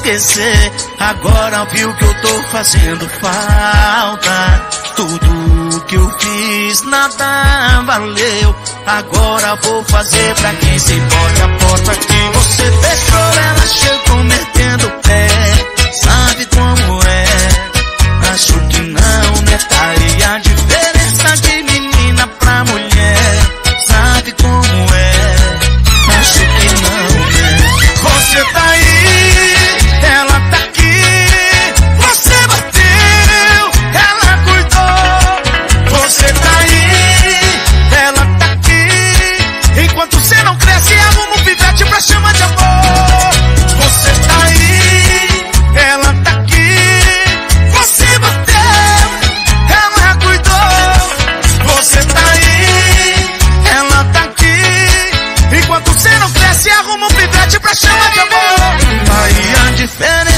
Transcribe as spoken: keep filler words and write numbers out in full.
esquecer. Agora viu que eu tô fazendo falta. Tudo que eu fiz nada valeu. Agora vou fazer pra quem se importa. A porta que você fechou, ela chegou metendo o pé. Sabe como é? Acho que não, né? Tá aí a diferença de menina pra mulher. Sabe como é? Acho que não, né? Você tá aí, ela tá aqui. Você bateu, ela cuidou. Você tá aí, ela tá aqui. Enquanto você não cresce, arruma um pivete pra chamar de amor. Você tá aí, ela tá aqui. Você bateu, ela cuidou. Você tá aí, ela tá aqui. Enquanto você não cresce, arruma um pivete pra chamar de amor. Aí a diferença